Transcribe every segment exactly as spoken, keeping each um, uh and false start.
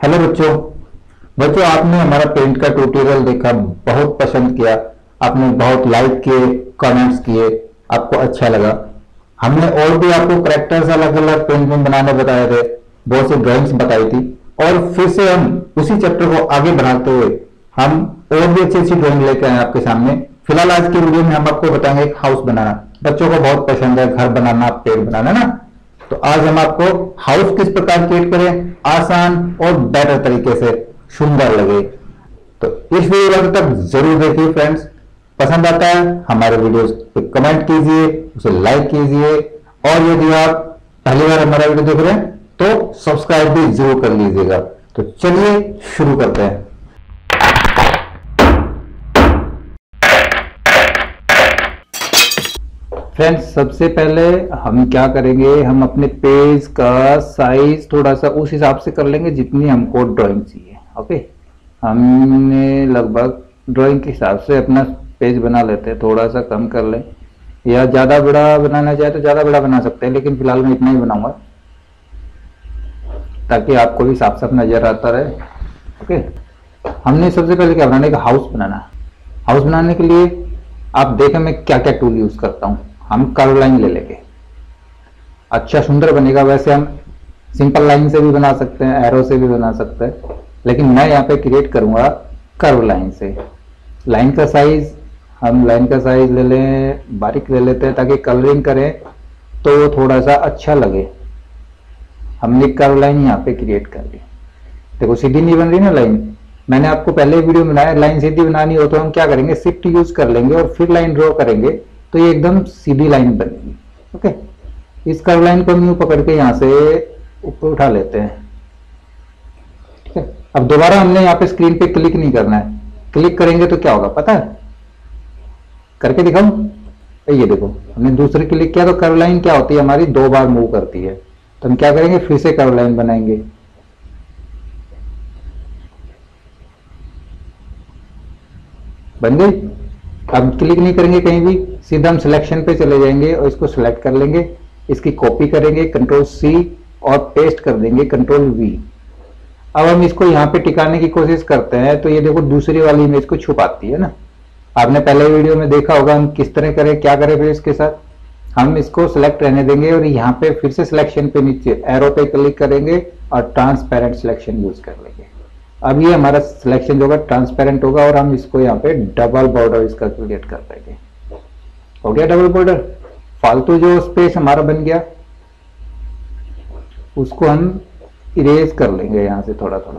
Hello बच्चों बच्चों आपने हमारा पेंट का ट्यूटोरियल देखा, बहुत पसंद किया, आपने बहुत लाइक किए, कमेंट्स किए, आपको अच्छा लगा। हमने और भी आपको कैरेक्टर्स अलग अलग पेंट में बनाने बताए थे, बहुत सी ड्राइंग्स बताई थी, और फिर से हम उसी चैप्टर को आगे बढ़ाते हुए हम और भी अच्छी अच्छी ड्राइंग लेकर आए आपके सामने। फिलहाल आज की वीडियो में हम आपको बताएंगे एक हाउस बनाना। बच्चों को बहुत पसंद है घर बनाना, पेड़ बनाना ना, तो आज हम आपको हाउस किस प्रकार क्रिएट करें आसान और बेटर तरीके से, सुंदर लगे। तो इस वीडियो तक जरूर देखिए फ्रेंड्स। पसंद आता है हमारे वीडियोस पे कमेंट कीजिए, उसे लाइक कीजिए, और यदि आप पहली बार हमारा वीडियो देख रहे हैं तो सब्सक्राइब भी जरूर कर लीजिएगा। तो चलिए शुरू करते हैं। फ्रेंड्स सबसे पहले हम क्या करेंगे, हम अपने पेज का साइज थोड़ा सा उस हिसाब से कर लेंगे जितनी हमको ड्राइंग चाहिए। ओके, हमने लगभग ड्राइंग के हिसाब से अपना पेज बना लेते हैं। थोड़ा सा कम कर लें, या ज़्यादा बड़ा बनाना चाहे तो ज़्यादा बड़ा बना सकते हैं, लेकिन फिलहाल मैं इतना ही बनाऊंगा ताकि आपको भी साफ साफ नज़र आता रहे। ओके, हमने सबसे पहले क्या बनाना है, हाउस बनाना। हाउस बनाने के लिए आप देखें मैं क्या क्या टूल यूज़ करता हूँ। हम कर्व लाइन ले लेंगे, अच्छा सुंदर बनेगा। वैसे हम सिंपल लाइन से भी बना सकते हैं, एरो से भी बना सकते हैं, लेकिन मैं यहाँ पे क्रिएट करूँगा कर्व लाइन से। लाइन का साइज हम लाइन का साइज ले लें, बारीक ले लेते हैं ताकि कलरिंग करें तो वो थोड़ा सा अच्छा लगे। हमने कर्व लाइन यहाँ पे क्रिएट कर ली। देखो सीधी नहीं बन रही ना लाइन, मैंने आपको पहले वीडियो बनाया। लाइन सीधी बनानी हो तो हम क्या करेंगे, शिफ्ट यूज कर लेंगे और फिर लाइन ड्रॉ करेंगे तो ये एकदम सीधी लाइन बनेगी। ओके, इस कर्व लाइन को हम यूं पकड़ के यहाँ से ऊपर उठा लेते हैं। ठीक है, अब दोबारा हमने यहाँ पे स्क्रीन पे क्लिक नहीं करना है। क्लिक करेंगे तो क्या होगा पता है, करके दिखाऊं? ये देखो हमने दूसरी क्लिक किया तो कर्व लाइन क्या होती है हमारी, दो बार मूव करती है। तो हम क्या करेंगे, फिर से कर्व लाइन बनाएंगे। बन गई। अब क्लिक नहीं करेंगे कहीं भी, सीधा हम सिलेक्शन पे चले जाएंगे और इसको सिलेक्ट कर लेंगे, इसकी कॉपी करेंगे कंट्रोल सी और पेस्ट कर देंगे कंट्रोल वी। अब हम इसको यहाँ पे टिकाने की कोशिश करते हैं तो ये देखो दूसरी वाली इमेज को छुपाती है ना। आपने पहले वीडियो में देखा होगा हम किस तरह करें, क्या करें। फिर इसके साथ हम इसको सिलेक्ट रहने देंगे और यहाँ पे फिर से सिलेक्शन पे नीचे एरो पे क्लिक करेंगे और ट्रांसपेरेंट सिलेक्शन यूज कर लेंगे। अब ये हमारा सिलेक्शन जो होगा ट्रांसपेरेंट होगा और हम इसको यहाँ पे डबल बॉर्डर इसका क्रिएट कर देंगे। हो गया डबल बॉर्डर। फालतू जो स्पेस हमारा बन गया उसको हम इरेज कर लेंगे यहाँ से थोड़ा थोड़ा।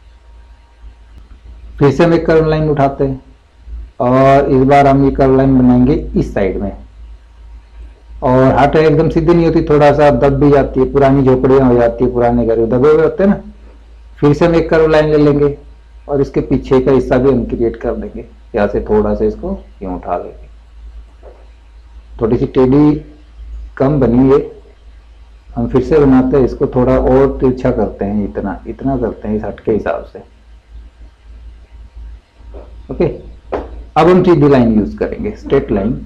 फिर से हम एक कर्व लाइन उठाते हैं और इस बार हम ये कर्व लाइन बनाएंगे इस साइड में। और हट एकदम सीधी नहीं होती, थोड़ा सा दब भी जाती है, पुरानी झोपड़ियां हो जाती है, पुराने घर दबे हुए होते हैं ना। फिर से हम एक कर्व लाइन ले लेंगे और इसके पीछे का हिस्सा भी हम क्रिएट कर देंगे। यहाँ से थोड़ा सा इसको यूं उठा लेंगे, थोड़ी सी टेढ़ी कम बनी है। हम फिर से बनाते हैं इसको, थोड़ा और तिरछा करते हैं, इतना इतना करते हैं इस हट के हिसाब से। ओके, अब हम सीधी लाइन यूज करेंगे, स्ट्रेट लाइन,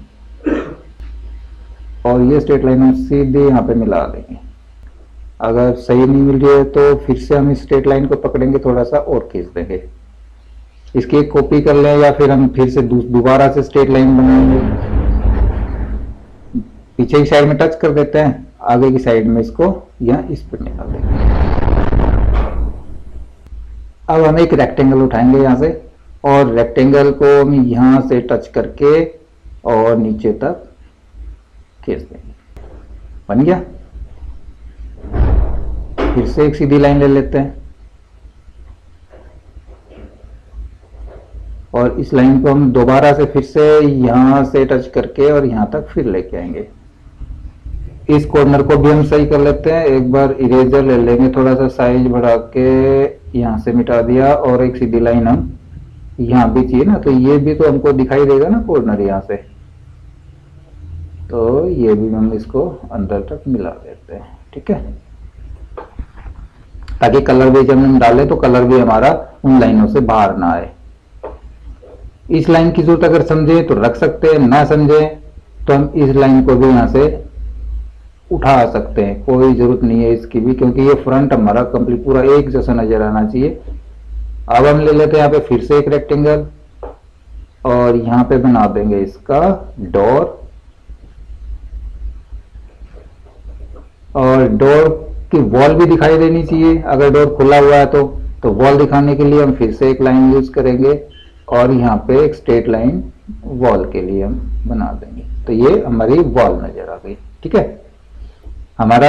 और ये स्ट्रेट लाइन हम सीधे यहाँ पे मिला देंगे। अगर सही नहीं मिल रही है तो फिर से हम इस स्ट्रेट लाइन को पकड़ेंगे, थोड़ा सा और खींच देंगे, इसकी एक कॉपी कर लें, या फिर हम फिर से दोबारा से स्ट्रेट लाइन बनाएंगे। पीछे की साइड में टच कर देते हैं, आगे की साइड में इसको या इस पर निकाल देंगे। अब हम एक रेक्टेंगल उठाएंगे यहाँ से और रेक्टेंगल को हम यहाँ से टच करके और नीचे तक खींच देंगे। बन गया। फिर से एक सीधी लाइन ले लेते हैं और इस लाइन को हम दोबारा से फिर से यहां से टच करके और यहां तक फिर लेके आएंगे। इस कॉर्नर को भी हम सही कर लेते हैं। एक बार इरेजर ले लेंगे, थोड़ा सा साइज बढ़ा के यहां से मिटा दिया, और एक सीधी लाइन हम यहां भी चाहिए ना, तो ये भी तो हमको दिखाई देगा ना कॉर्नर यहां से, तो ये भी हम इसको अंदर तक मिला देते हैं। ठीक है, ताकि कलर भी जब हम डालें तो कलर भी हमारा उन लाइनों से बाहर ना आए। इस लाइन की जरूरत अगर समझे तो रख सकते हैं, ना समझे तो हम इस लाइन को भी यहाँ से उठा सकते हैं, कोई जरूरत नहीं है इसकी भी, क्योंकि ये फ्रंट हमारा कंप्लीट पूरा एक जैसा नजर आना चाहिए। अब हम ले लेते हैं यहाँ पे फिर से एक रेक्टेंगल और यहाँ पे बना देंगे इसका डोर, और डोर की वॉल भी दिखाई देनी चाहिए। अगर डोर खुला हुआ है तो तो वॉल दिखाने के लिए हम फिर से एक लाइन यूज करेंगे और यहाँ पे एक स्ट्रेट लाइन वॉल के लिए हम बना देंगे। तो ये हमारी वॉल नजर आ गई। ठीक है, हमारा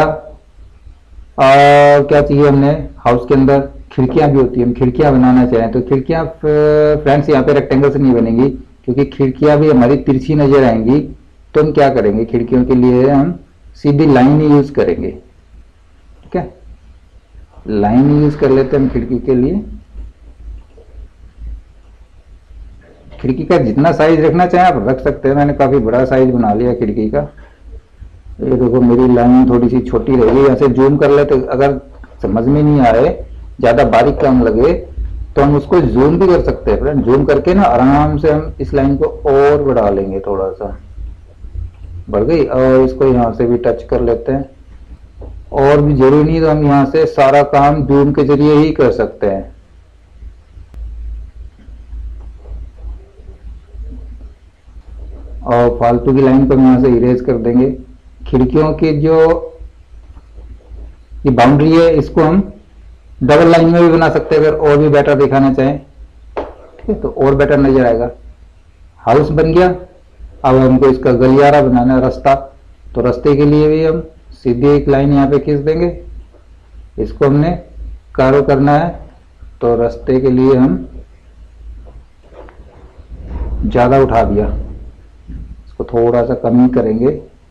और क्या चाहिए, हमने हाउस के अंदर खिड़कियां भी होती है, हम खिड़कियां बनाना चाहें तो खिड़कियां फ्रेंड्स यहाँ पे रेक्टेंगल से नहीं बनेंगी, क्योंकि खिड़कियां भी हमारी तिरछी नजर आएंगी। तो हम क्या करेंगे, खिड़कियों के लिए हम सीधी लाइन ही यूज करेंगे। ठीक है, लाइन यूज कर लेते हैं हम खिड़की के लिए। खिड़की का जितना साइज रखना चाहें आप रख सकते हैं, मैंने काफी बड़ा साइज बना लिया खिड़की का। ये देखो मेरी लाइन थोड़ी सी छोटी रहेगी, यहाँ से जूम कर लेते, अगर समझ में नहीं आए, ज्यादा बारीक काम लगे तो हम उसको जूम भी कर सकते हैं फ्रेंड। जूम करके ना आराम से हम इस लाइन को और बढ़ा लेंगे, थोड़ा सा बढ़ गई, और इसको यहाँ से भी टच कर लेते हैं। और भी जरूरी नहीं तो हम यहाँ से सारा काम जूम के जरिए ही कर सकते हैं। और फालतू की लाइन को हम यहाँ से इरेज कर देंगे। खिड़कियों की जो ये बाउंड्री है इसको हम डबल लाइन में भी बना सकते हैं, अगर और भी बेटर दिखाना चाहें। ठीक है, तो और बेटर नजर आएगा। हाउस बन गया। अब हमको इसका गलियारा बनाना है, रास्ता। तो रास्ते के लिए भी हम सीधी एक लाइन यहाँ पे खींच देंगे। इसको हमने कर्व करना है, तो रास्ते के लिए हम ज्यादा उठा दिया, इसको थोड़ा सा कम ही करेंगे।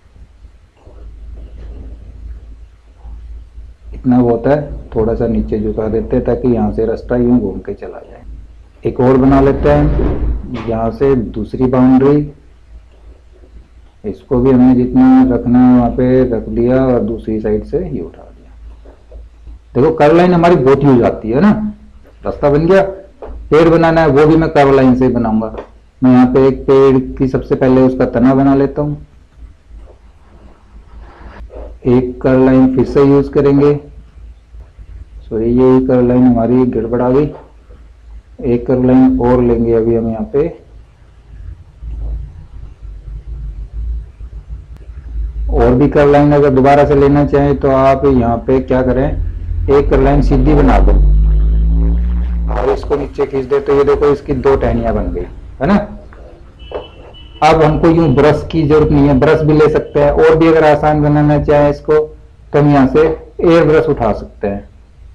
इतना बहुत है, थोड़ा सा नीचे झुका देते हैं ताकि यहाँ से रास्ता यूं घूम के चला जाए। एक और बना लेते हैं यहाँ से दूसरी बाउंड्री। इसको भी हमने जितना रखना है वहां पे रख दिया और दूसरी साइड से ही उठा दिया। देखो कर्व लाइन हमारी बहुत यूज आती है ना। रास्ता बन गया। पेड़ बनाना है वो भी मैं कर्व लाइन से बनाऊंगा। मैं यहाँ पे एक पेड़ की सबसे पहले उसका तना बना लेता हूँ। एक कर्व लाइन फिर से यूज करेंगे। सॉरी, ये कर्व लाइन हमारी गड़बड़ा गई। एक कर्व लाइन और लेंगे अभी हम यहाँ पे, और भी कर्व लाइन अगर दोबारा से लेना चाहें तो आप यहाँ पे क्या करें, एक कर्व लाइन सीधी बना दो और इसको नीचे खींच दे। तो ये देखो इसकी दो टहनियां बन गई, है ना। अब हमको यूं ब्रश की जरूरत नहीं है, ब्रश भी ले सकते हैं। और भी अगर आसान बनाना चाहें इसको तो हम यहाँ से एयर ब्रश उठा सकते हैं।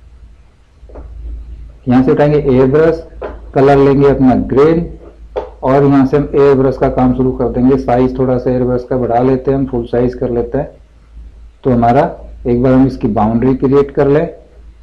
यहाँ से उठाएंगे एयर ब्रश, कलर लेंगे अपना ग्रीन और यहाँ से हम एयर ब्रश का काम शुरू कर देंगे। साइज थोड़ा सा एयर ब्रश का बढ़ा लेते हैं, हम फुल साइज कर लेते हैं। तो हमारा एक बार हम इसकी बाउंड्री क्रिएट कर लें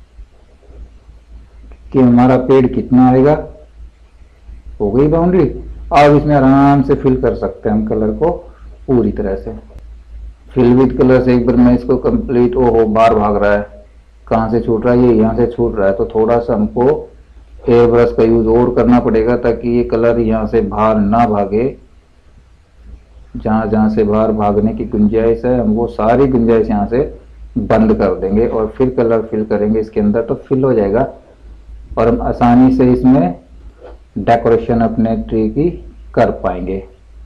कि हमारा पेड़ कितना आएगा। हो गई बाउंड्री। अब इसमें आराम से फिल कर सकते हैं हम कलर को पूरी तरह से। फिल विद कलर से एक बार मैं इसको कंप्लीट, ओहो बाहर भाग रहा है, कहाँ से छूट रहा है, ये यहाँ से छूट रहा है। तो थोड़ा सा हमको एयर ब्रश का यूज और करना पड़ेगा ताकि ये कलर यहाँ से बाहर ना भागे। जहां जहां से बाहर भागने की गुंजाइश है हम वो सारी गुंजाइश यहाँ से बंद कर देंगे और फिर कलर फिल करेंगे इसके अंदर, तो फिल हो जाएगा और हम आसानी से इसमें डेकोरेशन अपने ट्री की कर पाएंगे।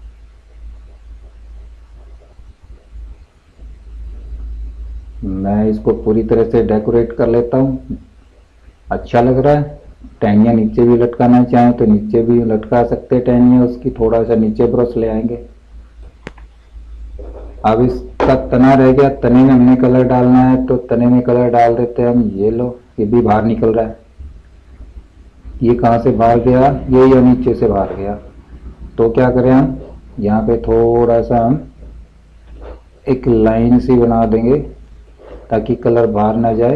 मैं इसको पूरी तरह से डेकोरेट कर लेता हूँ। अच्छा लग रहा है। टहनियाँ नीचे भी लटकाना चाहें तो नीचे भी लटका सकते हैं टहनियाँ उसकी। थोड़ा सा नीचे ब्रश ले आएंगे। अब इसका तना रह गया, तने में हमने कलर डालना है तो तने में कलर डाल देते हैं हम। ये लो, ये भी बाहर निकल रहा है। ये कहाँ से बाहर गया, ये या नीचे से बाहर गया। तो क्या करें हम, यहाँ पे थोड़ा सा हम एक लाइन सी बना देंगे ताकि कलर बाहर ना जाए।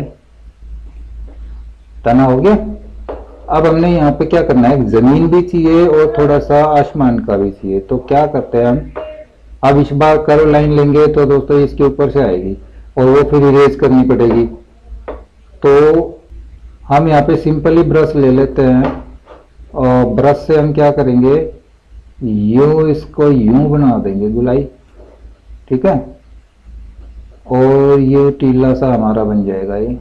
तना हो गया। अब हमने यहाँ पे क्या करना है, जमीन भी चाहिए और थोड़ा सा आसमान का भी चाहिए। तो क्या करते हैं हम, अब इस बार कर्व लाइन लेंगे तो दोस्तों इसके ऊपर से आएगी और वो फिर इरेज करनी पड़ेगी। तो हम यहाँ पे सिंपली ब्रश ले लेते हैं और ब्रश से हम क्या करेंगे, यूं इसको यूं बना देंगे गुलाई। ठीक है, और ये टीला सा हमारा बन जाएगा। ये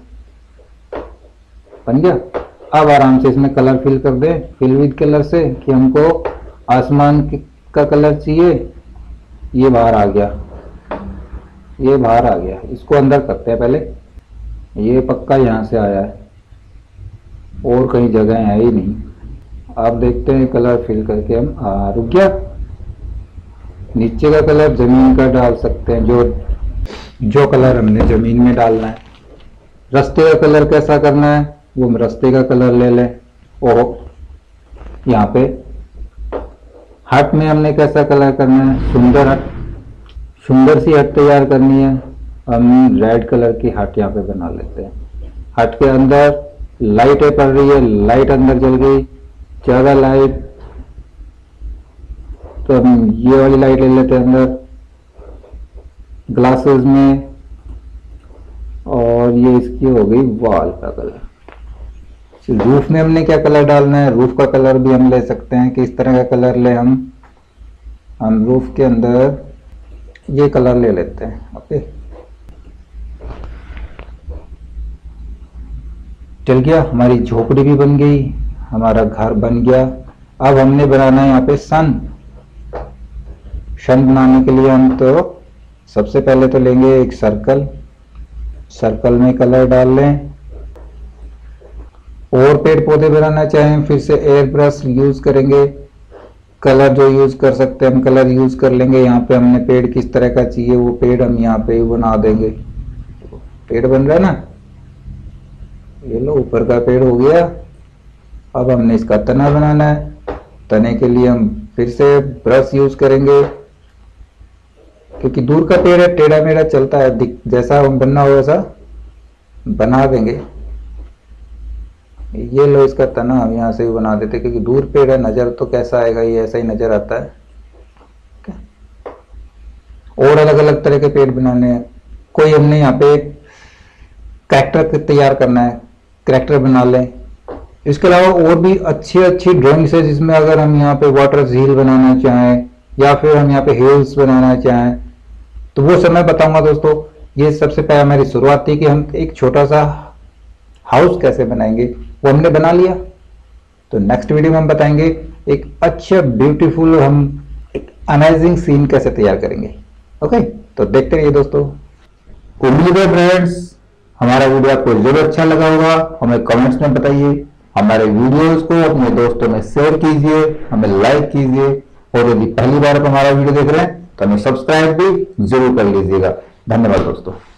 बन गया। अब आराम से इसमें कलर फिल कर दे, फिल विद कलर से कि हमको आसमान का कलर चाहिए। ये बाहर आ गया, ये बाहर आ गया। इसको अंदर करते हैं पहले। ये पक्का यहाँ से आया है और कहीं जगह है ही नहीं। आप देखते हैं कलर फिल करके हम आ, रुक गया। नीचे का कलर जमीन का डाल सकते हैं, जो जो कलर हमने जमीन में डालना है। रास्ते का कलर कैसा करना है वो हम रास्ते का कलर ले लें। और यहाँ पे हट में हमने कैसा कलर करना है, सुंदर हट, सुंदर सी हट तैयार करनी है। हम रेड कलर की हट यहाँ पे बना लेते हैं। हट के अंदर लाइटें पड़ रही है, लाइट अंदर जल गई, ज्यादा लाइट तो हम ये वाली लाइट ले लेते हैं अंदर ग्लासेस में। और ये इसकी हो गई वॉल का कलर। रूफ में हमने क्या कलर डालना है, रूफ का कलर भी हम ले सकते हैं कि इस तरह का कलर ले हम हम रूफ के अंदर ये कलर ले लेते हैं। ओके, चल गया। हमारी झोपड़ी भी बन गई, हमारा घर बन गया। अब हमने बनाना है यहाँ पे सन। सन बनाने के लिए हम तो सबसे पहले तो लेंगे एक सर्कल, सर्कल में कलर डाल लें। और पेड़ पौधे बनाना चाहें फिर से एयर ब्रश यूज करेंगे। कलर जो यूज कर सकते हैं हम कलर यूज कर लेंगे। यहाँ पे हमने पेड़ किस तरह का चाहिए वो पेड़ हम यहाँ पे बना देंगे। पेड़ बन रहा है ना, ये लो ऊपर का पेड़ हो गया। अब हमने इसका तना बनाना है। तने के लिए हम फिर से ब्रश यूज करेंगे क्योंकि दूर का पेड़ है, टेढ़ा मेढ़ा चलता है, जैसा हम बनना हो वैसा बना देंगे। ये लो इसका तना हम यहाँ से भी बना देते क्योंकि दूर पेड़ है, नजर तो कैसा आएगा, ये ऐसा ही नजर आता है। और अलग अलग तरह के पेड़ बनाने हैं। कोई हमने यहाँ पे कैरेक्टर तैयार करना है, कैरेक्टर बना लें। इसके अलावा और भी अच्छी अच्छी ड्राइंग्स है जिसमें अगर हम यहाँ पे वाटर झील बनाना चाहें या फिर हम यहाँ पे हिल्स बनाना चाहें तो वो सब मैं बताऊंगा दोस्तों। ये सबसे पहले हमारी शुरुआत थी कि हम एक छोटा सा हाउस कैसे बनाएंगे, वो हमने बना लिया। तो नेक्स्ट वीडियो में हम बताएंगे एक अच्छा ब्यूटीफुल हम एक अमेजिंग सीन कैसे तैयार करेंगे। ओके, तो देखते रहिए दोस्तों। उम्मीद है फ्रेंड्स हमारा वीडियो आपको जरूर अच्छा लगा होगा। हमें कमेंट्स में बताइए, हमारे वीडियोस को अपने दोस्तों में शेयर कीजिए, हमें लाइक कीजिए और यदि पहली बार आप हमारा वीडियो देख रहे हैं तो हमें सब्सक्राइब भी जरूर कर लीजिएगा। धन्यवाद दोस्तों।